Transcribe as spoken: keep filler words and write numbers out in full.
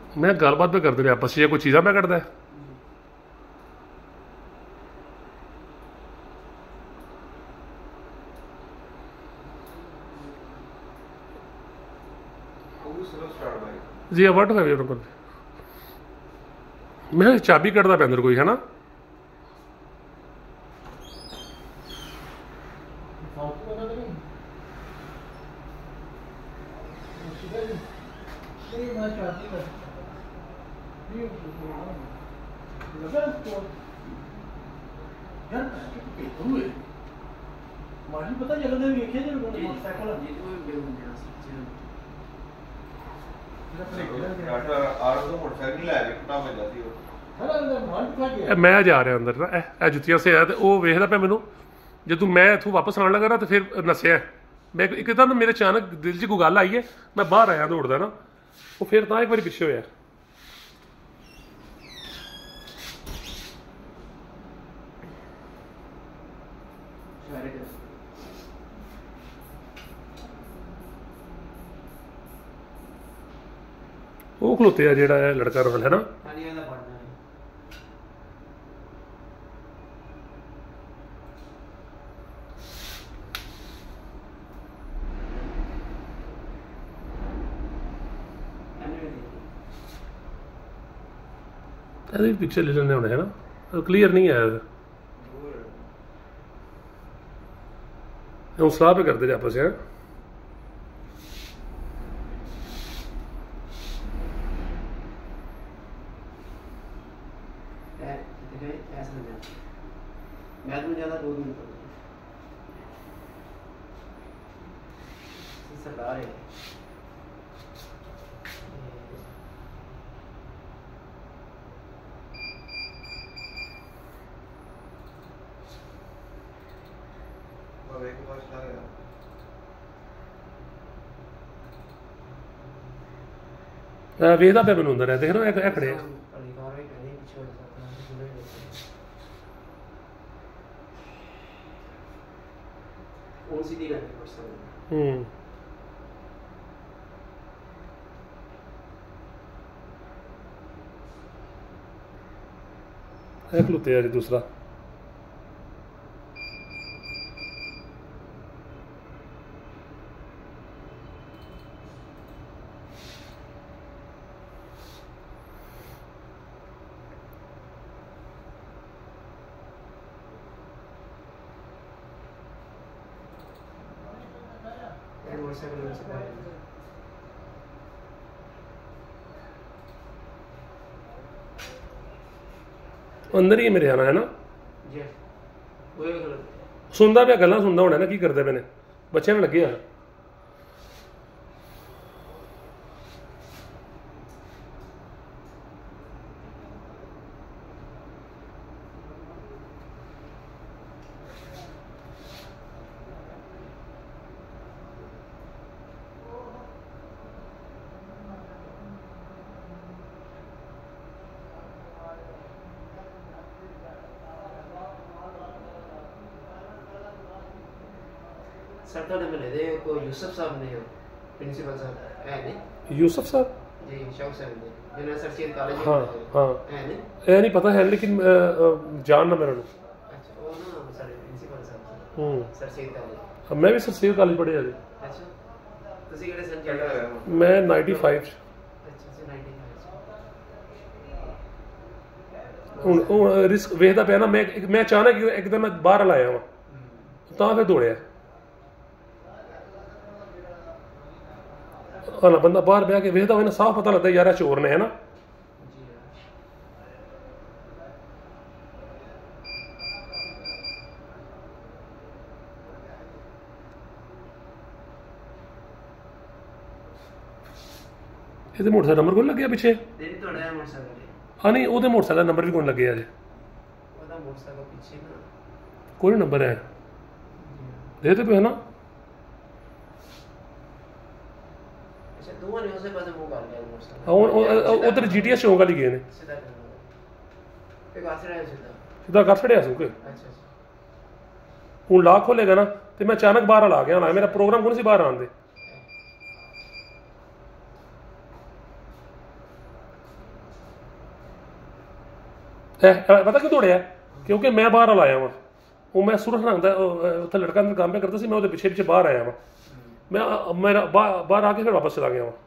मैं गलबात पे करते रहे आपस च कोई चीज़ा मैं कटदा जी वट है उन्होंने को मैं चाबी कटदा पे अंदर कोई है ना पता जगह वेखे जो मोटरसाइकिल मैं जा रहा अंदर ना ए जुत्तियां से है तो वह वेखदा पे मैनू जो मैं इतों वापस आने लगा ना तो फिर नस्या मैं एक ना मेरे अचानक दिल च कोई गल आई है मैं बाहर आया दौड़दा ना वो फिर तां एक बार पिछे होया वो खलोते आ जेड़ा लड़का रोल है ना पिक्चर ले लेने होने है ना क्लियर नहीं आया हम सलाह पे करते आपस है सरदार है वेखदा पे मैनू अंदर है देख रहे हो खड़े हम्म खलोते यार दूसरा अंदर ही मेरे आना है ना सुनता पे गल्लां सुनता होना ना की करते पे ने बच्चे ने लगे हैं सरकार ने मिले थे को यूसुफ साहब ने प्रिंसिपल साहब है नहीं यूसुफ साहब जी शौक साहब ने जिन्हें सर सैयद कॉलेज हाँ हाँ है नहीं ये नहीं पता है लेकिन जान ना मेरे को अच्छा वो ना सर प्रिंसिपल साहब हम्म सर सैयद कॉलेज मैं भी सर सैयद कॉलेज पढ़े अजे अच्छा ਤੁਸੀਂ ਕਿਹੜੇ ਸੰਨ ਚੱਲ ਰਹੇ ਹੋ मैं नाइन्टी फाइव ਅੱਛਾ ਸੀ ਨਾइन्टी ਹੁਣ ਹੁਣ ਰਿਸਕ ਵੇਖਦਾ ਪਿਆ ਨਾ ਮੈਂ ਮੈਂ ਅਚਾਨਕ ਇੱਕਦਮ ਮੈਂ ਬਾਹਰ ਲਾਇਆ ਵਾਂ ਤਾਂ ਫਿਰ ਦੌੜਿਆ हालां बंदा बाहर बह के वेखदा होए ना साफ पता लगता यार चोर ने है ना ਇਹਦੇ ਮੋਟਰਸਾਈਕਲ ਨੰਬਰ ਕੋਈ ਲੱਗਿਆ ਪਿੱਛੇ ਦਿਨ ਤੁਹਾਡਾ ਹੈ ਮੋਟਰਸਾਈਕਲ ਹਾਂ ਨਹੀਂ ਉਹਦੇ ਮੋਟਰਸਾਈਕਲ ਦਾ ਨੰਬਰ ਵੀ ਕੋਈ ਲੱਗਿਆ ਅਜੇ ਉਹਦਾ ਮੋਟਰਸਾਈਕਲ ਪਿੱਛੇ ਨਾ ਕੋਈ ਨੰਬਰ ਹੈ ਦੇ ਤੇ ਪਏ ਨਾ दोनों ने उसे पास मुंह कर लिया मोटरसाइकिल और उधर जीटीएस चौक वाली गए ने सीधा पे घर से आया सीधा सीधा घर छड़िया सू के अच्छा हूँ लाख खोलेगा ना तो मैं अचानक बाहर आ गया ना मेरा प्रोग्राम कौन सी बाहर आने ਇਹ ਇਹ ਪਤਾ ਕਿਉਂ ਦੌੜਿਆ? ਕਿਉਂਕਿ ਮੈਂ ਬਾਹਰ ਵਾਲਾ ਆਇਆ ਵਾਂ। ਉਹ ਮੈਂ ਸੁਰਖ ਰੰਗ ਦਾ ਉਹ, ਉੱਥੇ ਲੜਕਾ ਦਾ ਕੰਮ ਕਰਦਾ ਸੀ, ਮੈਂ ਉਹਦੇ ਪਿੱਛੇ ਪਿੱਛੇ ਬਾਹਰ ਆਇਆ ਵਾਂ। ਮੈਂ ਅ- ਮੇਰਾ ਬਾਹਰ ਬਾਹਰ ਆ ਕੇ ਫਿਰ ਵਾਪਸ ਚਲਾ ਗਿਆ ਵਾਂ।